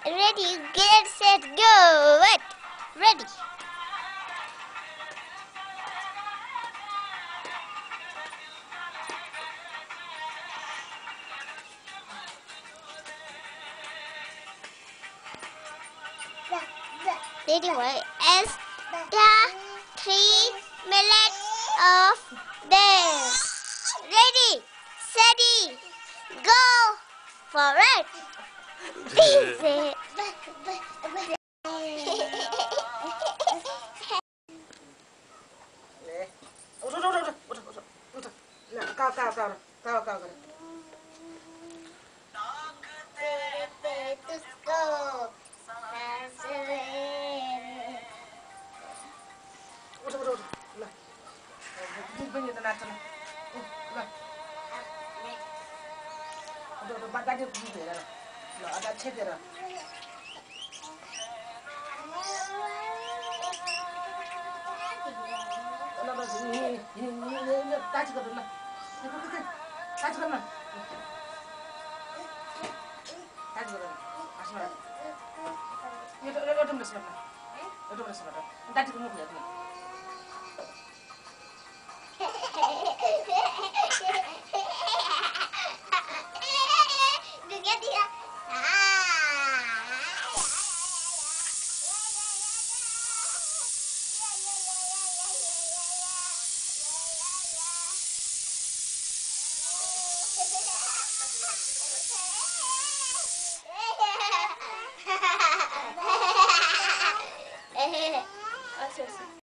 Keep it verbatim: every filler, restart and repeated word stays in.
Ready, get set, go. Wait. Ready. Ready, wait. As the three minutes of there. Ready, steady, go for it. This is Udah, udah, udah, udah, udah, udah. Nah, kau, kau, kau, kau, kau, kau. Udah, udah, udah. Lah. Ini bunyi tenang, tenang. Lah. Udah, udah, baca aja begitu ya. Lah, ada cedera. Lah, lah, ini, ini, ini, ini, taci kau dulu. Ikut, ikut, taci kau dulu. Taci kau dulu. Asmara. Ini, udah, udah, udah, sebentar. Udah, udah, sebentar. Taci kau mau lihat nih. Hehehe.